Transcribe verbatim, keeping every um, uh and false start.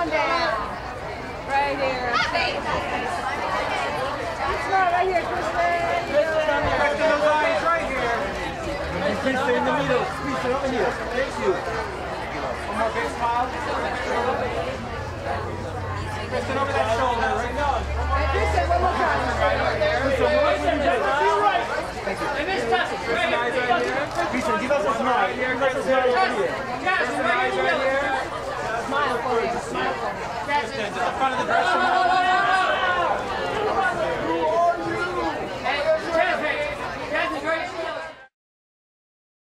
on down. Right here. Smile right here, Kristen. Kristen, those eyes right here. Kristen in the middle. Kristen over here. Thank you. One more big smile. Kristen over that shoulder. Right now. Kristen, one more time. Right there. Kristen, one more time. Thank you. Kristen, eyes right here. Kristen, give us a smile. Give us a smile over here. Kristen, eyes right here. Smile for you. Smile for you. Kristen, to the front of the dressing room.